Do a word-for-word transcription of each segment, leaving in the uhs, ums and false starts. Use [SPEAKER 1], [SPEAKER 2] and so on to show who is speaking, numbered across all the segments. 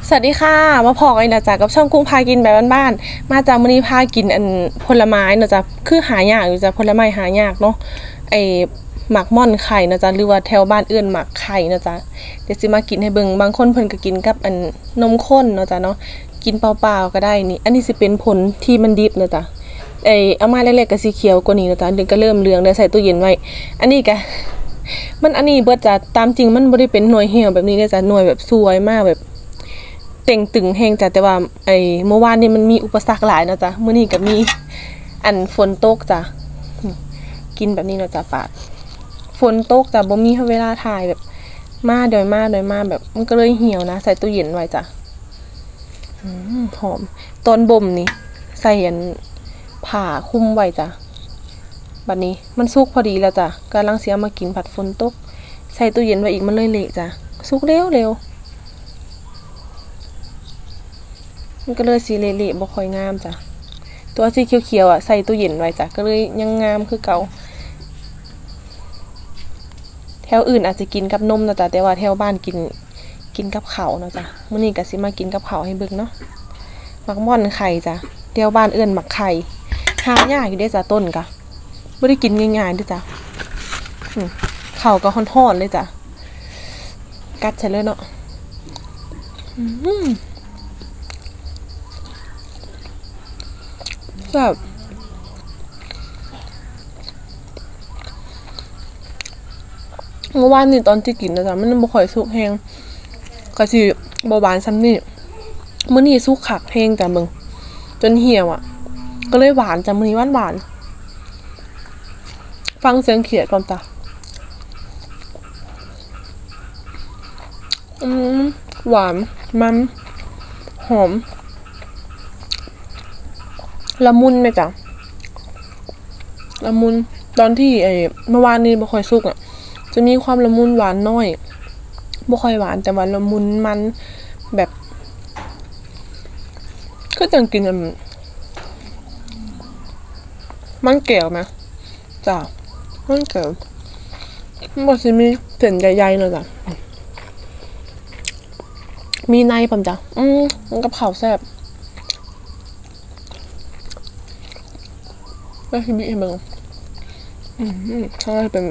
[SPEAKER 1] สวัสดีค่ะมาพอกันนะจ๊ะกับช่องกุ้งพากินแบบบ้านๆมาจากมื้อนี้พากินอันผลไม้เนาะจ๊ะคือหายากอยู่จ้ะผลไม้หายากเนาะไอหมักม่อนไข่นะจ๊ะหรือว่าแถวบ้านอื่นหมักไข่นะจ๊ะเดี๋ยวสิมากินให้เบิ่งบางคนเพิ่นก็กินกับอันนมข้นเนาะจ๊ะเนาะกินเปล่าๆก็ได้นี่อันนี้สิเป็นผลที่มันดิบเนาะจ๊ะไอเอามาเล็กๆก็สีเขียวกว่านี้เนาะจ๊ะเดี๋ยวก็เริ่มเหลืองได้ใส่ตู้เย็นไว้อันนี้ก็มันอันนี้เบิดจ้ะตามจริงมันบ่ได้เป็นหน่วยเหี่ยวแบบนี้เด้อจ้ะหน่วยแบบสวยมากแบบเต่งตึงแห้งจ้ะแต่ว่าไอ้เมื่อวานนี้มันมีอุปสรรคหลายเนาะจ้ะมื้อนี้ก็มีอันฝนตกจ้ะกินแบบนี้เนาะจ้ะปาดฝนตกจ้ะบ่มีเวลาถ่ายแบบมาเดี๋ยวมาเดี๋ยวมาแบบมันก็เลยเหี่ยวนะใส่ตู้เย็นไว้จ้ะหอมตอนบ่มนี่ใส่อันผ้าคลุมไว้จ้ะบัดนี้มันสุกพอดีแล้วจ้ะกำลังเสียมากินผัดฝนตกใส่ตู้เย็นไว้อีกมันเลยเละจ้ะสุกเร็วเร็วมันก็เลยสีเละๆบ่ค่อยงามจ้ะตัวสีเขียวๆอ่ะใส่ตู้เย็นไว้จ้ะก็เลยยังงามคือเก่าแถวอื่นอาจจะกินกับนมนะจ้ะแต่ว่าแถวบ้านกินกินกับข้าวเนาะจ้ะมื้อนี้ก็สิมากินกับข้าวให้เบิ่งเนาะหมักม่อนไข่จ้ะแถวบ้านเอิ้นหมักไข่หายากอยู่เด้จ้ะต้นกะไม่ได้กินง่ายๆด้วยจ้ะเข่าก็ห่อนๆเลยจ้ะกัดใช่เลยเนาะแบบเมื่อวานนี่ตอนที่กินนะจ๊ะมันบ่ค่อยสุกแห้งก็สิบ่หวานซ้ำนี่มื้อนี้สุกคักแห้งจ้ะมึงจนเหี่ยวอ่ะก็เลยหวานจ้ะมื้อนี้หวานๆฟังเสียงเขียดก่อนจ้ะอืมหวานมันหอมละมุนไหมจ้ะละมุนตอนที่ไอ้เมื่อวานนี้บ่ค่อยสุกอ่ะจะมีความละมุนหวานน้อยบ่ค่อยหวานแต่ว่าละมุนมันแบบก็จังกินมันแก้วไหมจ้ะมันแก้วมันบ่สิมีเส้นใหญ่ๆเลยจ้ะมีในป่ะจ้ะอืมมันกับข้าวแซ่บไม่คิดบิเองบ้างอืมถ้าเป็น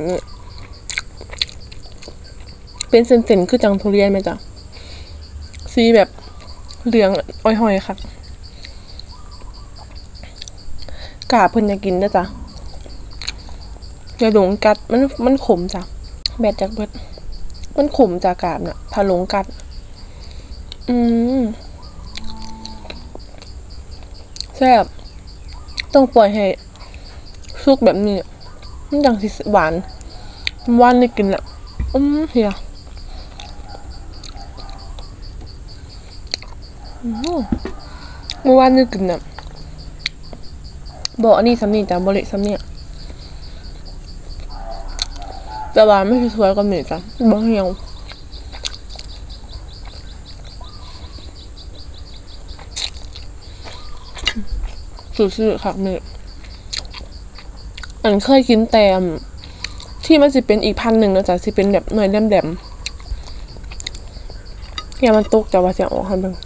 [SPEAKER 1] เป็นเส้นๆคือจังทุเรียนไหมจ้ะสีแบบเหลืองอ้อยๆค่ะกาเพิ่นอยากกินนะจ้ะอย่าหลงกัดมันมันขมจ้ะแบดจากเบิดมันขมจากกาบน่ะถ้าหลงกัดอืมแซ่บต้องปล่อยให้สุกแบบนี้มันจังสิหวานหวานนี่กินแหละอืมเฮียเมื่อวานนี่กินน่ะบอกอันนี้ซ้ำนี่จ้ะบริซ้ำเนี่ยแต่ว่าไม่สวยก็มีจ้ะบางเหี่ยวสุดๆค่ะเมย์อันเคยกินแตมที่มันจะเป็นอีกพันหนึ่งนะจ๊ะจะเป็นแบบหน่วยแหลมๆอย่ามันตกจะว่าจะออกค่ะเบิ่ง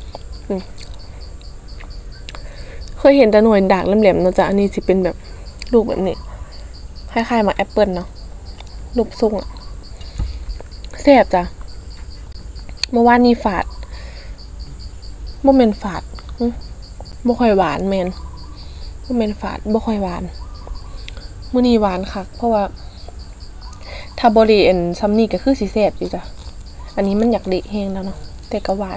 [SPEAKER 1] เคยเห็นแต่หน่วยด่างแหลมๆนะจ๊ะอันนี้จะเป็นแบบลูกแบบนี้คล้ายๆมาแอปเปิลเนาะลูกทรงอะแซ่บจ้ะเมื่อวานนี้ฝาดโมเมนฝาดบ่ค่อยหวานแมนบ่แม่นฝาดบ่ค่อยหวานมื้อนี้หวานคักเพราะว่าถ้าบ่ได้อันซ้ำนี่ก็คือสิแซ่บอยู่จ้ะอันนี้มันอยากเละแห้งแล้วเนาะแต่ก็หวาน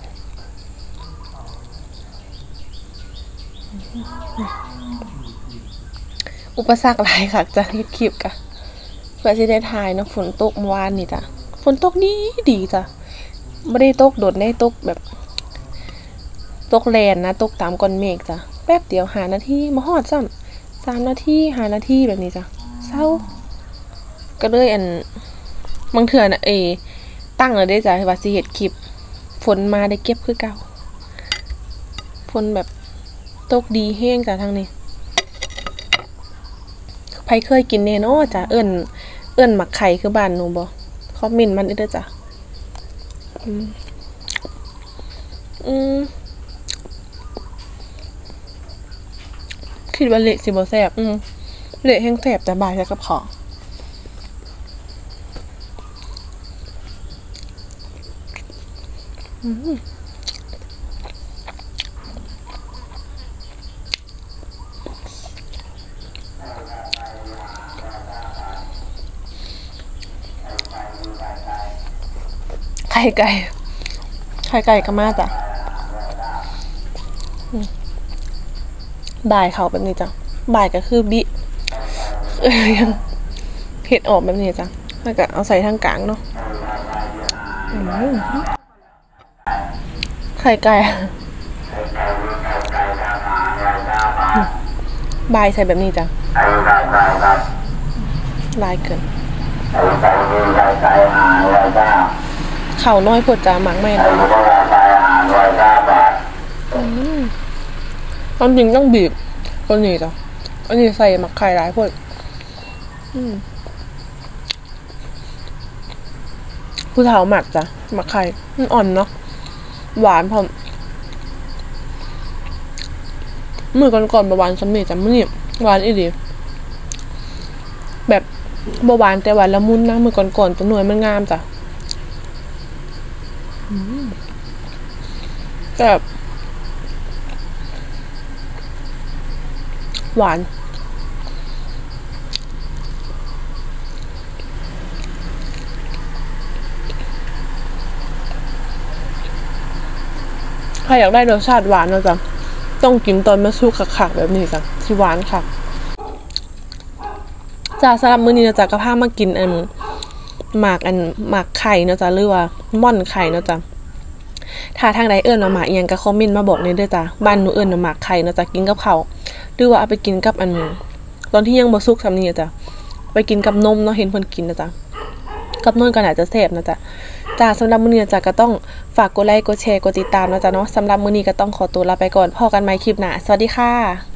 [SPEAKER 1] อุปสรรคหลายคักจ้ะเฮ็ดคลิปกะเพื่อสิได้ถ่ายเนาะฝนตกเมื่อวานนี่จ้ะฝนตกดีดีจ้ะบ่ได้ตกโดดได้ตกแบบตกแลนนะตกตามก้อนเมฆจ้ะแป๊บเดียวหานาทีมาฮอดซ้ำสามนาทีหานาทีแบบนี้จ้ะเศร้าก็เลยอันบางเถื่อน่ะเอตั้งเลยได้จ้ะว่าสิเฮ็ดคลิปฝนมาได้เก็บคือเก่าฝนแบบตกดีแห้งจ้ะทางนี้ใครเคยกินแน่เนาะจ้ะเอิ้นเอิ้นหมักไข่คือบ้านหนูบ่คอมเมนต์มันเด้อจ้ะ ออืมคิดว่าเละสิบ่แซ่บอืมเละแห้งแซ่บแต่บายใส่กับข้าวอืมไข่ไก่ไข่ไก่ก็มาจ้ะบ่ายเขาแบบนี้จ้ะบ่ายก็คือบิเอ้ยยังเผ็ดออกแบบนี้จ้ะแล้วก็เอาใส่ทางกลางเนาะไข่ไก่บ่ายใส่แบบนี้จ้ะลายเกินเข่าน้อยปวดจ้าหมักไม่นะตอนจริงต้องบีบตัวนี้จ้ะอันนี้ใส่หมักไข่หลายพวดผู้เฒ่าหมักจ้ะหมักไข่มันอ่อนเนาะหวานพอมือก่อนๆบหวานสำเร็จจ้ะมือนี่หวานอีหลีแบบบหวานแต่หวานละมุนนะมือก่อนๆตัวหน่วยมันงามจ้ะแบบหวานใครอยากได้รสชาติหวานนะจ๊ะต้องกินตอนมาสู้ขักๆแบบนี้จ้ะสิหวานค่ะจ้าสำหรับมื้อนี้นะจ๊ะก็พามากินอันหมากอันหมากไข่นะจ๊ะหรือว่าม่อนไข่นะจ๊ะถ้าทางใดเอิ้นว่าหมากอีหยังก็คอมเมนต์มาบอกในเด้อจ้ะบ้านหนูเอิ้นว่าหมากไข่นะจ๊ะกินกับข้าวหรือว่าเอาไปกินกับอันตอนที่ยังบ่สุกซำนี้จ้ะไปกินกับนมเนาะเห็นเพิ่นกินนะจ๊ะกับนมก็น่าจะแซ่บนะจ๊ะจ้าสำหรับมื้อนี้จ้ะก็ต้องฝากกดไลค์กดแชร์กดติดตามนะจ๊ะเนาะสำหรับมื้อนี้ก็ต้องขอตัวลาไปก่อนพบกันใหม่คลิปหน้าสวัสดีค่ะ